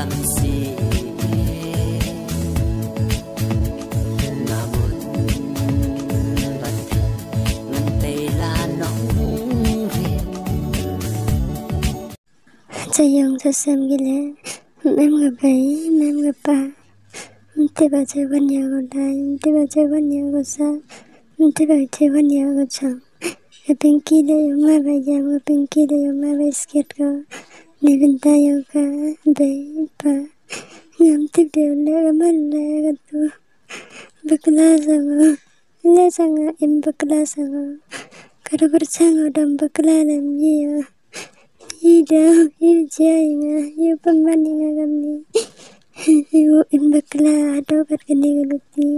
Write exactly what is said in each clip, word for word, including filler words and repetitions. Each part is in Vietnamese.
Sayang sesam gila, em gặp bảy, em gặp ba, te ba chơi văn nhà của đại, te ba chơi văn nhà của sa, te ba chơi văn nhà của chàng. Cái bên kia đây ông mai bây giờ, cái bên kia đây ông mai bây skate ko, này bên tay ông cả bảy ba, ngắm tiếp điều lẽ cái mắt lẽ cái tu, bekla sama, lẽ sang em bekla sama, kalau bercang orang bekla làm gì à? Ida, ijaya, yu pemandingan kami, yu imbakla, atau berkini galuti,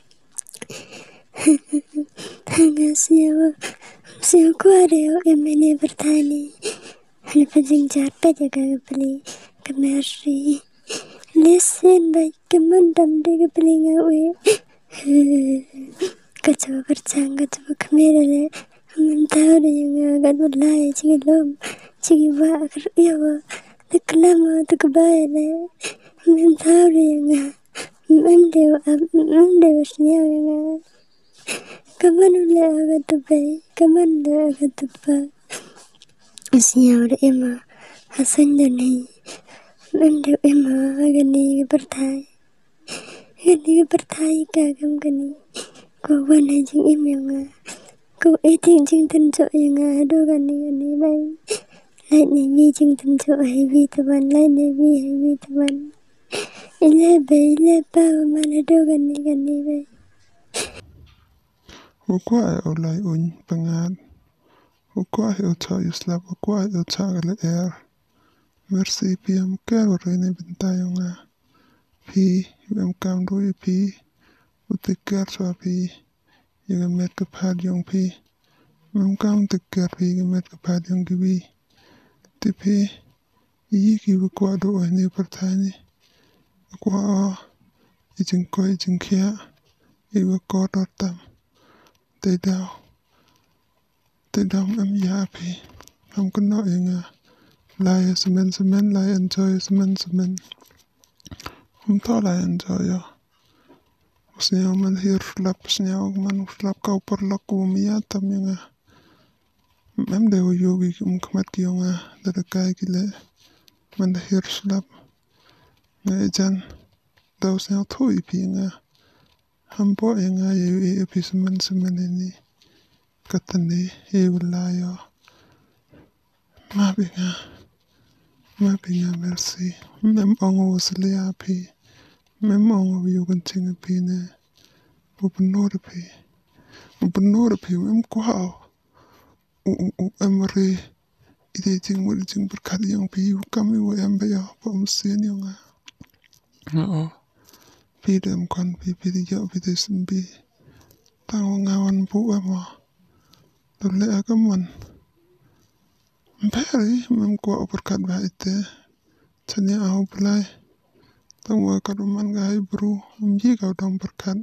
hanga siapa, siapa kuareo emene bertani, hanya jengjar jaga kebeli, kemari, listen baik kemandam de kebeli ngawe, kacau bercang kacau kemere, mentau de yang agak berlai ciklom. Cigi ba iya teklama tekbayale mentari nga memdewa memdewa snya nga kamanu le aga tubai kaman le aga tuba snya ora ema hasan dani memdewa ema aga ni bertai gani bertai kagam gani ko wana jing ema nga ko eting jing tenjo nga do gani gani bai lại này vi chừng tâm chỗ hay vi tập văn lại này vi hay vi tập văn ile bay ile bao mà nó đâu gần đi gần đi bay Ukwa ay olay un pangan Ukwa ay uta yuslap Ukwa ay uta gala air Merci piyam kero rene bintayo nga Pi yam kam doy pi Utikar swa pi Yaga met kapad yung pi Yam kam tikar pi Yaga met kapad yung gibi Tipe iki wakwa do ay ni pertani Wakwa ijing ko ijing kia Iwa ko dotam Tedaw Tedaw am yapi Am kena inga Laya semen semen laya enjoy semen semen Am to laya enjoy ya Usniyaw man hir flap Usniyaw man flap kau perlaku miyatam inga Mem dewa yogi um kamat ki nga dada kai kile man da hir slap nga ejan daw snya thoi pi nga hampo e nga yu e epi semen semen ini katani e wala yo mabi nga mabi nga merci mem ongo wasli api mem ongo yogan tinga pi ne upunor pi upunor pi mem kuhao Emre ide jing mo jing berkat yang pi kami wa embe ya pom sen yang oh pi dem kon pi pi ya pi de simbi tang ngawan bu ama dole agaman mperi mem ko berkat ba ite tanya au play tang wa kaduman ga bru mji ga dong berkat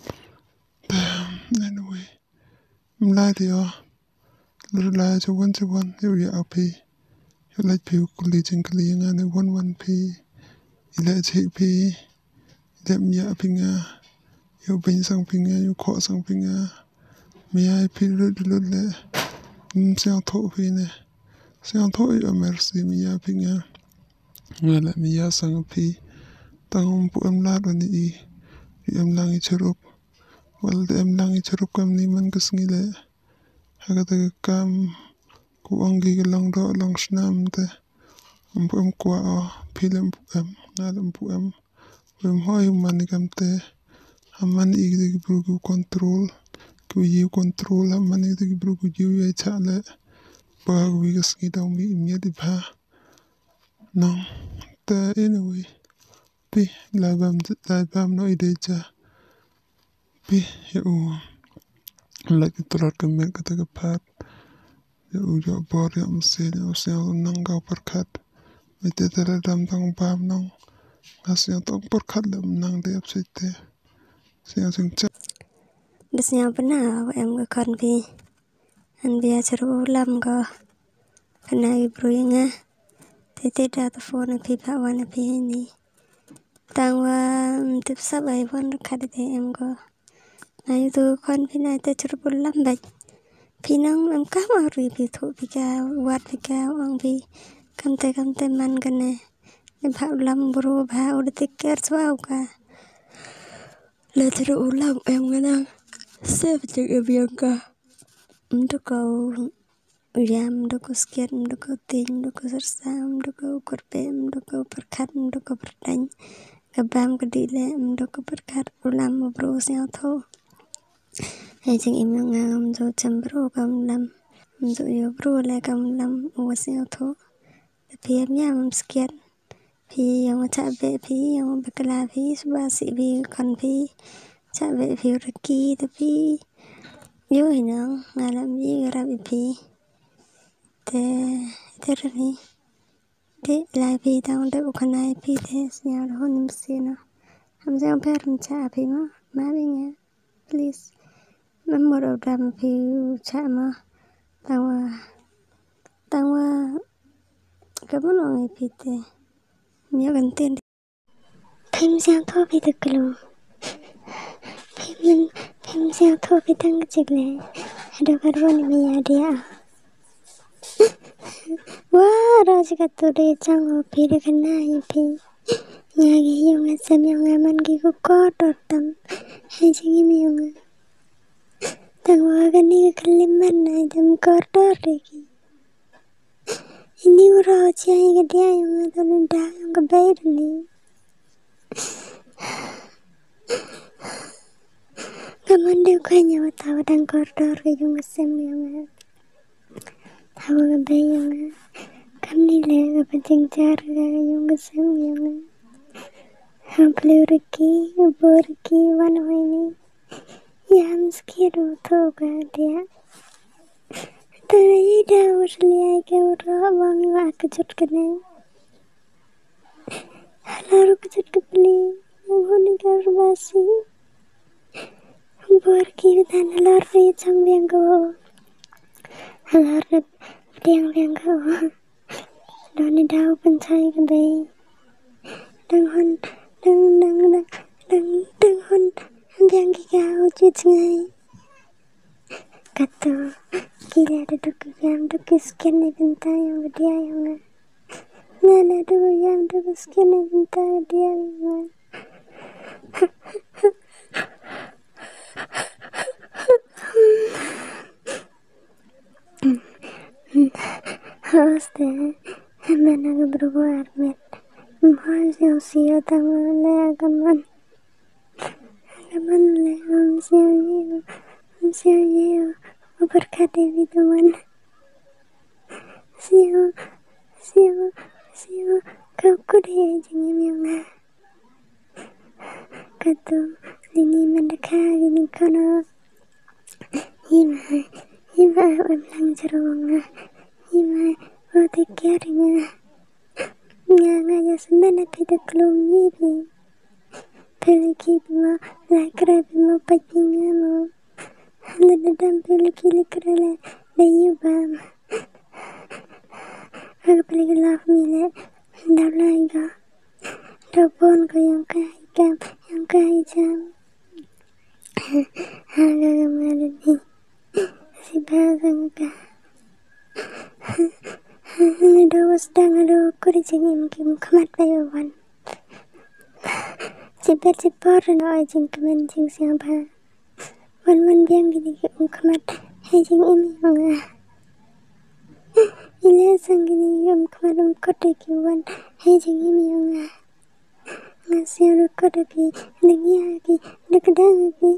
anyway mlai dia Lula jo one to one, here we are pay. You like pay collision cleaning and a one one pay. You let it pay. Let me up in a you bring something, you caught something. May I pay the little sound top in a sound toy or mercy me up in a well let me ask a pay. Tang put em lad on the e. You am lang it up. Well, the em lang it up come Niman Gasnile. Agad kam kuang gi lang do lang snam te am pum kwa pilem pum ngadam pum pum hoy manikam te amman igi brugu control ku yi control amman igi brugu ju ye chale ba wi gas gi daw mi mi di ba no te anyway pi la bam la bam no ide cha pi yo lagi telur kemek kata kepat ya ujo bor ya mesin ya usia nang kau perkat mete teredam tang pam nang ngasih tang perkat lam nang dia sete siang sing cak Bisnya pernah em ke kon pi an bia ceru ulam ko kena ibru inga Tete data phone pi pa wana pi ni. Tangwa tip sabai pon kadi te em go. Ayu tu kon pina te curbul lambat. Pinang em kam ari pi thu pi ka wat pi ka wang pi kam te kam te man gane. Em pa ulam buru pa udah tiker swau ka. Later ulam em gana. Save cek em yang ka. Untuk kau Uyam doko sekian doko ting doko sersam doko korpem doko perkat doko berdany gabam kedile doko perkat ulam bro sel tho ajing imang ngam jo chambro kam lam jo yo bro le kam lam wasel tho tapi amnya sekian pi yang chabe pi yang bakala pi subasi pi kon pi chabe pi reki tapi yo hinang ngalam yi garab pi te terni de la pi tang de ukanai pi te snya ro nim sina ham jang per cha pi ma ma binya please memor dam pi cha ma tawa tawa kamu nong pi te mya kan ten phim jang tho pi te klo phim phim jang tho pi tang chigle ado karwan mi ya dia Wah, raja katu deh canggih piri kena ipi. Nyagi yung asam yung aman gigu kotor tam. Hejingi yung tangwa gani keliman na jam kotor lagi. Ini uro ciai gede yung atau nda yung kebair ni. Kaman deh kayaknya tahu dan kotor ke yung asam yung tahu kebair yung kami le kepenting car yung asam yung Hampir reki, berki, wana ini, yang sekiru tu dia. Tapi dah usliya ke orang wangi aku cut kene. Lalu cut kepeli, yang honi karbasi. Berki dan lalu sambil go, lalu tiang tiang go. Doni dah pencai kebay, dengan Đừng đừng đừng đừng đừng hôn yang kau cuci kata kira ada duk yang duk skin ni bentar yang dia yang nana duk yang duk skin ni bentar dia yang hoste mana berbuat met Mahal yang siya tangan le agaman agaman le om siya yo om siya yo berkati bituan siya siya siya kau kude jengim yang katu lini mendeka gini kono hima hima ulang jerong hima roti kiaring Nga nga ya semana pida kelum yibi Peliki bima lakra bima pachinga mo Ladadam peliki likra le le yubam Aga peliki laf mile Dawlaiga Dawbon ko yung kahikam Yung kahijam Aga gamalani Si bazang ka Ada sedang ada kuri jengi mungkin kemat bayawan. Ciper ciper no ajing kemen jing siapa. Wan wan biang gini ke kemat ajing ini nga. Ile sang gini um kemat um kote ki wan ajing ini nga. Ngasih lu kote ki nengi ki dekadang ki.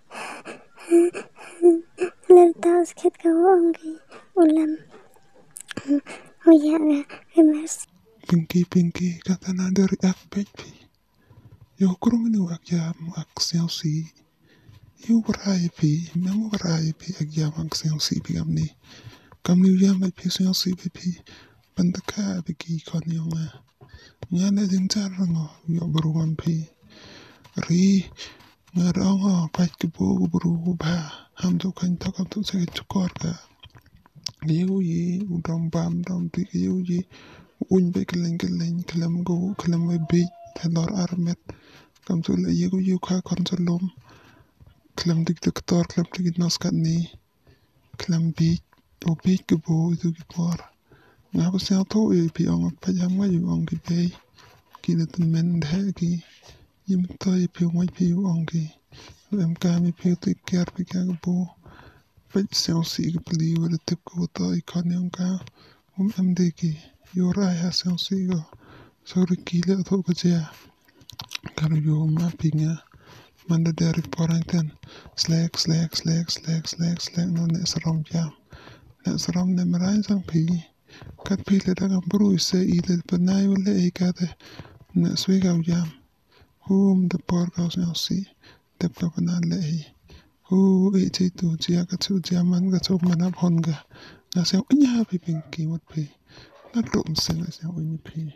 Lalu tahu sikit kau angki ulam. Oh ya, emas. Pinky pinky kata na dari F B P. Yo kurang ni wak jam ak selsi. Yo berai pi, memo berai pi ak jam ak selsi pi kam ni. Kam ni jam ak pi selsi pi pi. Bandaka bagi kon yung nga na din jarang yo beruam pi. Ri nga rong pa kibo buru ba. Ham tu kan tak tu sakit cukor ka. Yêu gì đồng bàm đồng thì yêu gì uñ bay keleng keleng kelem go kelem bay bej telor armet kam tu la yego yu ka kon salom kelem dik dik tor kelem dik nos kat ni kelem bej o bej ke bo itu ki por nga ko sa to e pi ong pa jam nga yu ong ki bay ki na tun men the ki yim to e pi ong pi ong ki em ka mi pi tu ker pi ka bo pa sa si ki pli wa de tip ko to i kon yang ka um em de ki yo ra ya sa si go so ri ki le to ko ja karu yo ma pi nga manda dari poranten slack slack slack slack slack slack no ne saram jam ne saram ne marai sang pi kat pi le daga bru se i le panai wala e ka de ne swe ga jam hum de por ka so si de pa pana le e hu e ti tu jia ka chu jia man ka chu man ap hon ga na se nya pi pin ki wat pi na tum se na se oi ni pi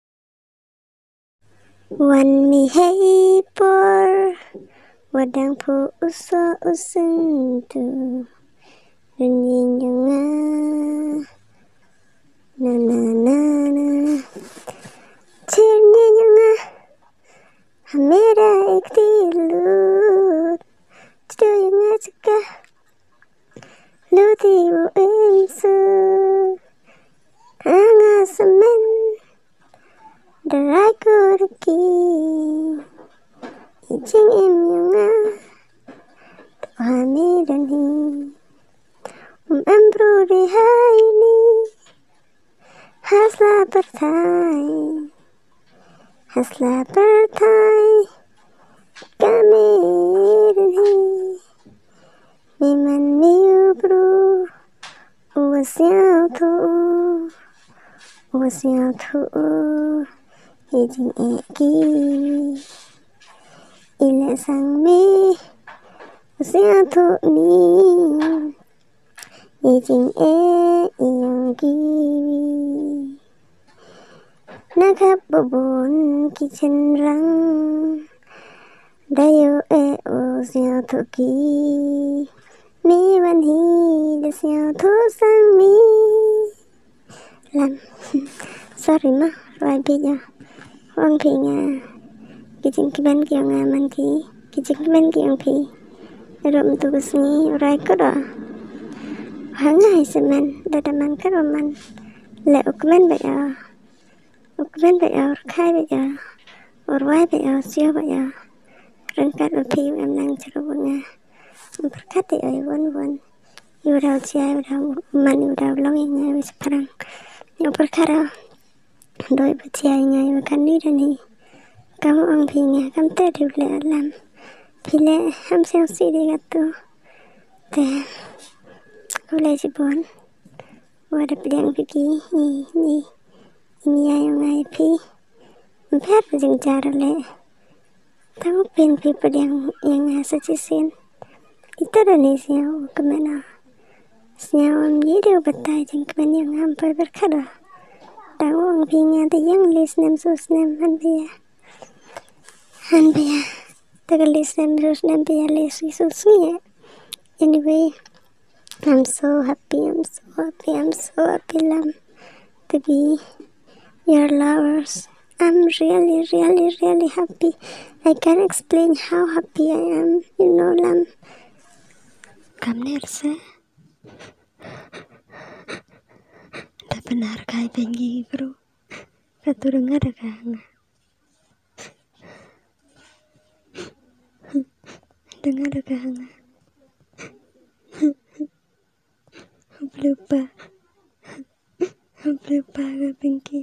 wan mi hei por wadang pu uso usung tu runyin yunga na na na na chirnya yunga hamera ikti lut chido yunga chika luti u insu anga semen darai kurki ijing im yunga tuhami dan hi um embru di hai ni hasla bertai hasla bertai kami dan hi miman miu bru uasiao tu uasiao tu ijing eki ila sang me uasiao tu ni ijing e iyong kiwi nakap bubun kitchen rang dayo e uasiao tu ki mi wan hi desiao tu sang mi lam sorry ma rồi bây giờ ông thì nhà cái chuyện cái bên kia nhà mình thì cái chuyện cái bên kia thì rồi mình tụi mình rồi có đó hàng ngày xem mình để để mình cái rồi mình lệ cái bên bây giờ cái bên bây giờ khai bây giờ rồi quay bây giờ siêu bây giờ rồi cái rồi thì em đang chờ rồi nha mình phải cắt thì ở vân vân yêu đau chia yêu đau mình yêu đau lâu như ngày sekarang yang perkara doi bertianya makan ni dan ni kamu ang pinya kamu tadi boleh alam pilih ham siang si dia kata teh boleh sibon wadah pilihan pergi ni ni ini yang ngai pi empat berjeng cara le tahu pen pi pilihan yang asa cisin itu dah ni siang kemana siang ni dia betai jeng kemana yang hampa berkara tahu ang pinya tu yang list nem sus nem han pia han pia tagal list nem sus nem pia list sus ni anyway I'm so happy I'm so happy I'm so happy lam to be your lovers. I'm really really really happy. I can't explain how happy I am, you know lam. Kamu nersa tak benar kai bengi bro katu dengar kang dengar kang lupa lupa ga bengi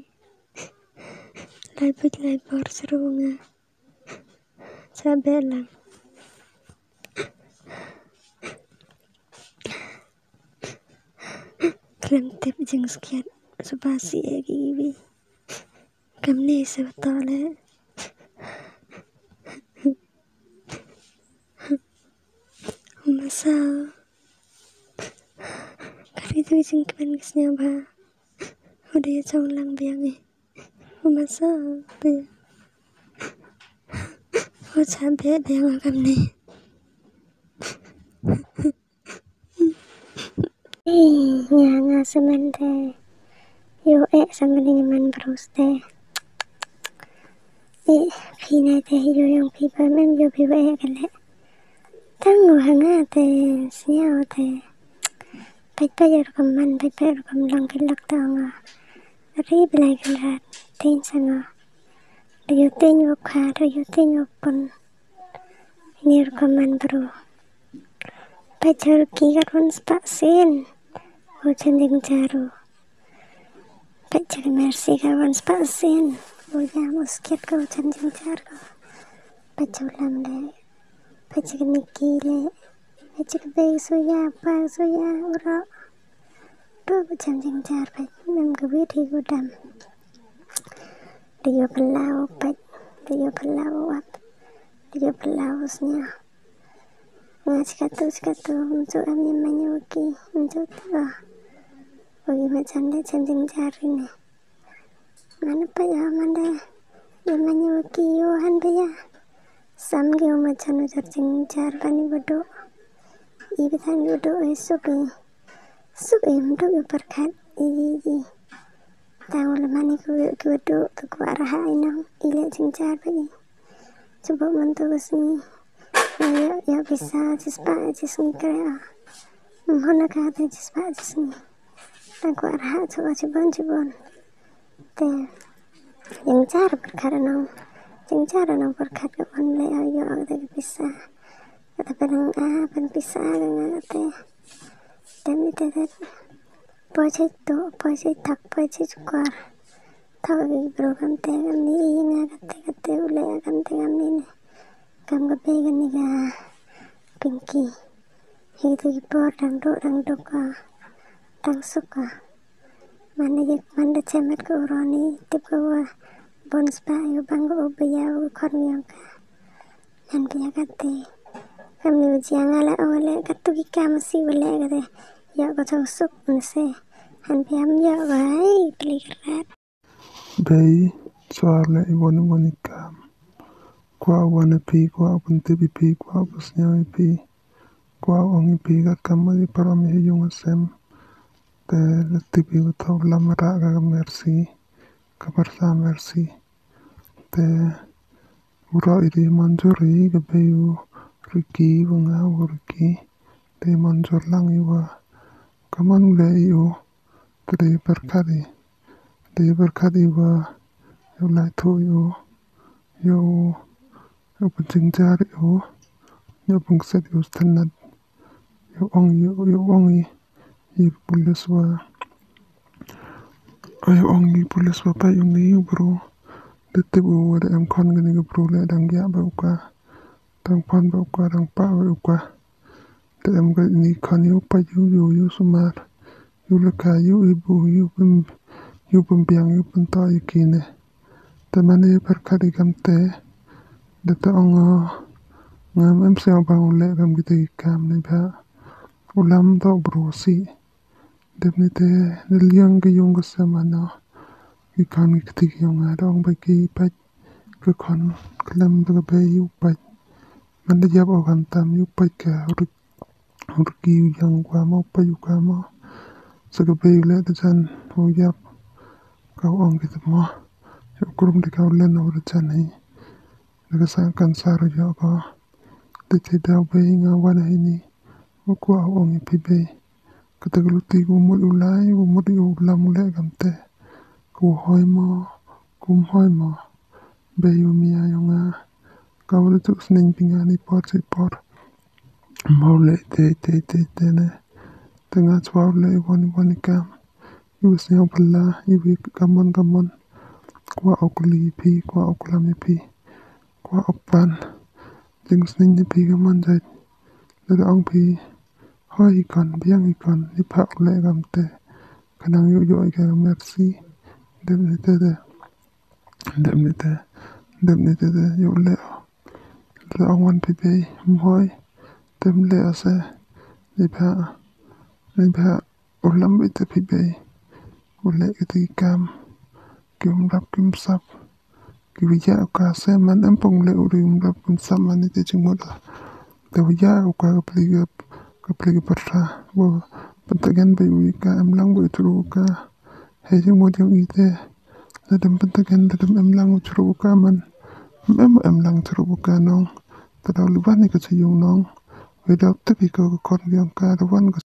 lai lai por serunga sabelang Klem tip jeng sekian spasi ya gibi kam ni sebetulnya masa kali itu jeng kemen kesnya ba udah ya jauh lang biang eh masa be oh sampai biang kam ni Nga nga semente yo e sama dengan man bros teh e phina teh yo yang phi ba mem yo phi ba e kale tango hanga teh siao teh pai pai yo kam man pai pai yo kam lang kilak tanga ri belai kalat tin sanga yo tin yo kha yo tin yo pon nir kam man bro pai char ki ka kon spa sen o chending charo pai char mercy ka kon spa sen o ya musket ka o chending charo pai char lam le pai char nikki le pai char be so ya pa so ya ora to o chending char pai mem ka vi thi ko dam Rio Palau pai Rio Palau up Rio Palau snya nga chikatu chikatu uncu ami manyuki uncu tiba bagi macam de cending jari ne mana pa ya manda ya manyuki yo han pa ya sam ge macam ujar cending jar pani bodo i bitan bodo esok e esok e mendo yo perkat i i tahu lemani ku ku bodo tu ku arah ina ile cending jar pani coba mantu kesini ya ya bisa cispa cisni kaya mohon kata cispa cisni dan ku arah coba cibon cibon te yang cara perkara nong yang cara nong perkara on le ayo ada bisa kata pedang ah pen bisa dengan te dan itu te pojai to pojai tak pojai cukar tahu lagi program te kami ingat kata kata ule akan te kami ni kam ka pegan ni ka pinky itu ipor dang do dang do ka dang suka mana ye mana cemet ka urani tip ka wa bon spa yo bang ko baya ko kon yang ka nan biya kate kami ujian ala ole katu ki kam si wala kate ya ko tang suk nse han biam ya wai plikat bay soale ibon ibon ikam kwa wana pi kwa punte pi pi kwa pusnya pi kwa ongi pi ka kamari parami yung asem te letipi utau lamara ka mercy ka parsa mercy te ura iri manjuri ka bayu riki wanga riki te manjur lang iwa kaman ule iyo te berkati te berkati wa yo lai tu yo yo yo penting jari yo yo pengset yo standard yo ong yo yo ongi yo pulis wa yo ongi pulis wa pa yung ni bro detip wa da am kon gani ga bro le dang ya ba ka dang pan ba ka dang pa ba ka da am ga ni kon yo pa yu yo yo sumar yo le ka yo ibu yo pem yo pem biang yo pem ta ikine te mane perkadi kam te de ta ong ngam em se bang le kam gite kam ne ba ulam to bro si de ne te ne liang ge yung ga samana ki kan ki yung adong ba ki pa ke kon klam ba be yu pa man de jab o kam tam yu pa ka ru ru ki yang kwa mo pa yu ka mo sa ga be le de jan ho yap ka ong ki mo yo kurum de ka le no ru jan hi daga sa kan sa ru yo ko de te da be nga wana ini o kwa ong pi be ka ta lu ti ku mo ulai ku mo yu la mu le kam te ku hoi mo kum hoi mo be yu mi a yo nga ka lu tu sning pinga ni pot si pot mo le te te te te ne te nga chwa le wani wani kam yu se yo pala yu kamon kamon kwa okuli pi kwa okulami pi kwa opan jing sning ni pi kamon jai le ong pi hoi ikon biang ikon ni pa le kam te kanang yu yo ka merci dem ne te de dem ne te dem ne te de yo le le ong wan pi be moi dem le ase ni pa ni pa ulam bi te pi be ule ki kam kim rap kim sap ki ya ka se man am pong le uri um rap kim sap man ni te ching mo da te ya ka ka pli ka pli ka parra wo pentagan be wi ka am lang bo tru ka hay jing mo jing ite ladam pentaken ladam em lang churu bukaman em em lang churu bukanong tadaw liban ni kasiyong nong without tepi ko kon yang ka dawan ko